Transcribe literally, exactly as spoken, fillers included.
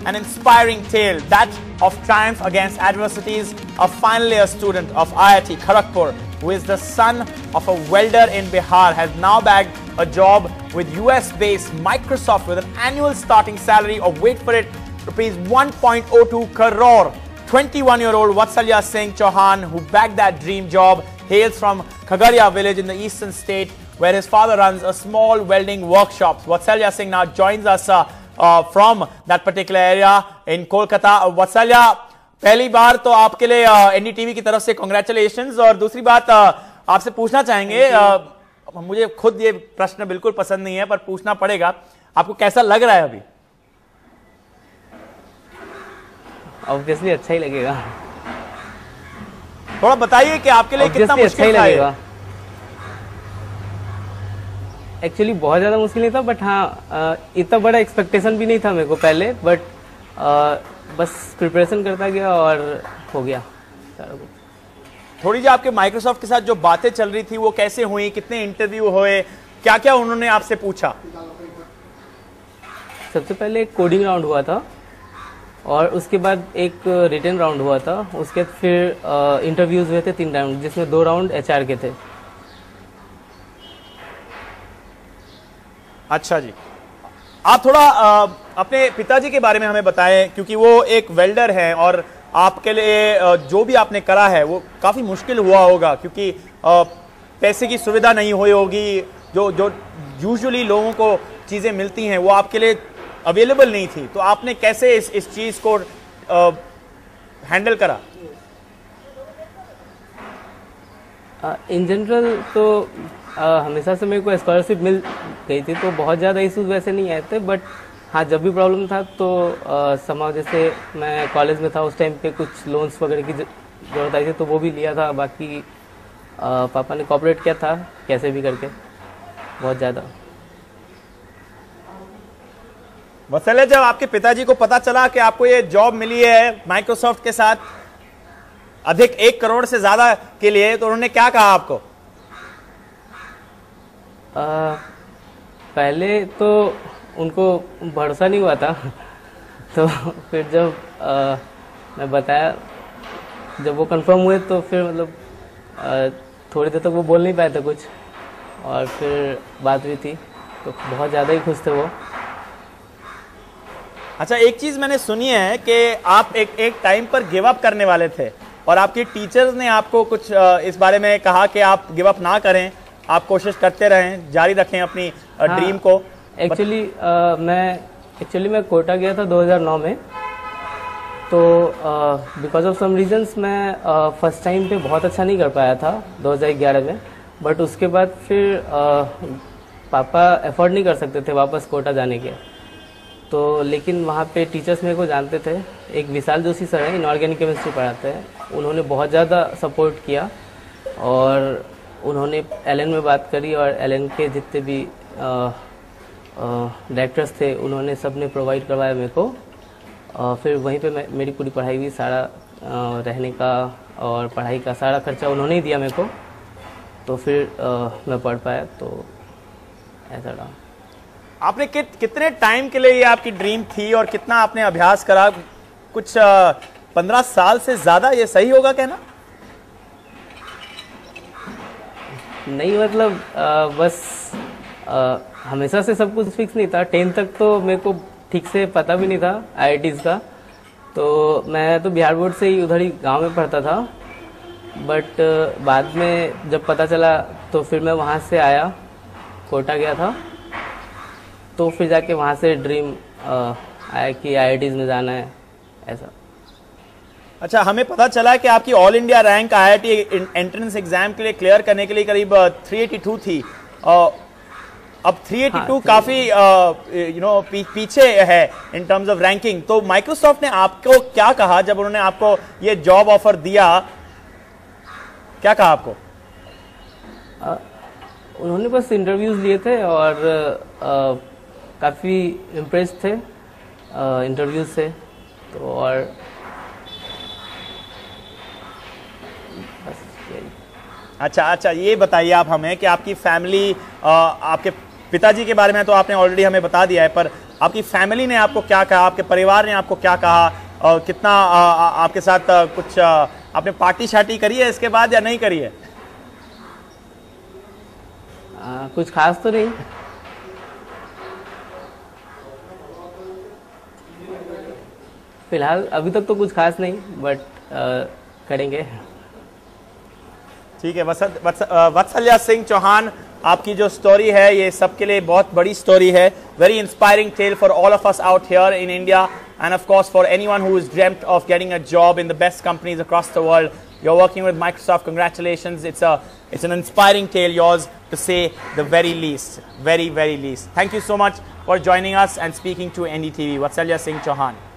an inspiring tale, that of triumph against adversities. A final year student of I I T Kharagpur, who is the son of a welder in Bihar, has now bagged a job with U S-based Microsoft with an annual starting salary of, wait for it, rupees one point zero two crore. twenty-one-year-old Vatsalya Singh Chauhan, who bagged that dream job, hails from Khagaria village in the eastern state, where his father runs a small welding workshop. Vatsalya Singh now joins us uh, uh, from that particular area in Kolkata. Uh, Vatsalya, पहली बार तो आपके लिए NDTV की तरफ से congratulations. और दूसरी बात आपसे पूछना चाहेंगे, मुझे खुद ये प्रश्न बिल्कुल पसंद नहीं है पर पूछना पड़ेगा, आपको कैसा लग रहा है अभी? ऑब्वियसली अच्छा ही लगेगा। थोड़ा बताइए कि आपके लिए कितना मुश्किल था ये? एक्चुअली बहुत ज़्यादा मुश्किल नहीं था, बट हाँ इतना बड़ा एक्सपेक्टेशन भी नहीं था मेरे को पहले, बट बस प्रिपरेशन करता गया और हो गया सारा कुछ। थोड़ी जी आपके माइक्रोसॉफ्ट के साथ जो बातें चल रही थी वो कैसे हुई, कितने इंटरव्यू हुए, क्या क्या उन्होंने आपसे पूछा? सबसे पहले एक कोडिंग राउंड हुआ था और उसके बाद एक रिटन राउंड हुआ था, उसके बाद फिर इंटरव्यूज हुए थे तीन राउंड, जिसमें दो राउंड एचआर के थे। अच्छा जी, आप थोड़ा आ, अपने पिताजी के बारे में हमें बताएं, क्योंकि वो एक वेल्डर हैं और आपके लिए आ, जो भी आपने करा है वो काफ़ी मुश्किल हुआ होगा, क्योंकि आ, पैसे की सुविधा नहीं हुई होगी, जो जो यूजुअली लोगों को चीज़ें मिलती हैं वो आपके लिए अवेलेबल नहीं थी, तो आपने कैसे इस इस चीज़ को हैंडल करा? इन जनरल तो Uh, हमेशा से मेरे को स्कॉलरशिप मिल गई थी, तो बहुत ज़्यादा इश्यूज वैसे नहीं आए थे, बट हाँ जब भी प्रॉब्लम था तो समाज, जैसे मैं कॉलेज में था उस टाइम पे कुछ लोन्स वगैरह की जरूरत आई थी तो वो भी लिया था। बाकी आ, पापा ने कोऑपरेट किया था कैसे भी करके, बहुत ज़्यादा। मसले जब आपके पिताजी को पता चला कि आपको ये जॉब मिली है माइक्रोसॉफ्ट के साथ अधिक एक करोड़ से ज़्यादा के लिए, तो उन्होंने क्या कहा आपको? आ, पहले तो उनको भरोसा नहीं हुआ था तो फिर जब आ, मैं बताया, जब वो कंफर्म हुए तो फिर मतलब आ, थोड़ी देर तक वो बोल नहीं पाए थे कुछ, और फिर बात हुई थी तो बहुत ज़्यादा ही खुश थे वो। अच्छा, एक चीज़ मैंने सुनी है कि आप एक एक टाइम पर गिव अप करने वाले थे और आपके टीचर्स ने आपको कुछ आ, इस बारे में कहा कि आप गिव अप ना करें, आप कोशिश करते रहें, जारी रखें अपनी हाँ, ड्रीम को। एक्चुअली मैं एक्चुअली मैं कोटा गया था दो हज़ार नौ में, तो बिकॉज ऑफ सम रीजंस मैं फर्स्ट टाइम पे बहुत अच्छा नहीं कर पाया था दो हज़ार ग्यारह में, बट उसके बाद फिर uh, पापा एफोर्ड नहीं कर सकते थे वापस कोटा जाने के, तो लेकिन वहाँ पे टीचर्स मेरे को जानते थे। एक विशाल जोशी सर हैं, इनऑर्गेनिक केमिस्ट्री पढ़ाते हैं, उन्होंने बहुत ज़्यादा सपोर्ट किया और उन्होंने एलन में बात करी और एलन के जितने भी डायरेक्टर्स थे उन्होंने सब ने प्रोवाइड करवाया मेरे को। आ, फिर वहीं पे मैं मेरी पूरी पढ़ाई हुई, सारा आ, रहने का और पढ़ाई का सारा खर्चा उन्होंने ही दिया मेरे को, तो फिर आ, मैं पढ़ पाया, तो ऐसा रहा। आपने कित, कितने टाइम के लिए ये आपकी ड्रीम थी और कितना आपने अभ्यास करा? कुछ पंद्रह साल से ज़्यादा, ये सही होगा कहना? नहीं, मतलब आ, बस आ, हमेशा से सब कुछ फिक्स नहीं था। टेंथ तक तो मेरे को ठीक से पता भी नहीं था आईआईटीज़ का, तो मैं तो बिहार बोर्ड से ही उधर ही गांव में पढ़ता था, बट बाद में जब पता चला तो फिर मैं वहां से आया, कोटा गया था, तो फिर जाके वहां से ड्रीम आ, आया कि आईआईटीज़ में जाना है, ऐसा। अच्छा, हमें पता चला कि आपकी all India rank IIT entrance exam के लिए क्लियर करने के लिए करीब तीन सौ बयासी थी, और अब तीन सौ बयासी हाँ, काफी यू नो पीछे है इन टर्म्स ऑफ रैंकिंग। तो माइक्रोसॉफ्ट ने आपको क्या कहा जब उन्होंने आपको ये जॉब ऑफर दिया? क्या कहा आपको? आ, उन्होंने बस इंटरव्यूज लिए थे और आ, काफी इम्प्रेस थे इंटरव्यूज से, तो और अच्छा अच्छा, ये बताइए आप हमें कि आपकी फैमिली, आपके पिताजी के बारे में तो आपने ऑलरेडी हमें बता दिया है, पर आपकी फैमिली ने आपको क्या कहा, आपके परिवार ने आपको क्या कहा, और कितना आ, आ, आपके साथ आ, कुछ आ, आपने पार्टी शार्टी करी है इसके बाद या नहीं करी है? आ, कुछ खास तो नहीं। फिलहाल अभी तक तो कुछ खास नहीं, बट करेंगे। ठीक है। वत्सल वत्सल्या सिंह चौहान, आपकी जो स्टोरी है ये सबके लिए बहुत बड़ी स्टोरी है। Very inspiring tale for all of us out here in India and of course for anyone who has dreamt of getting a job in the best companies across the world. You're working with Microsoft. Congratulations. It's a it's an inspiring tale, yours, to say the very least. Very, very least. Thank you so much for joining us and speaking to N D T V. Vatsalya Singh Chauhan.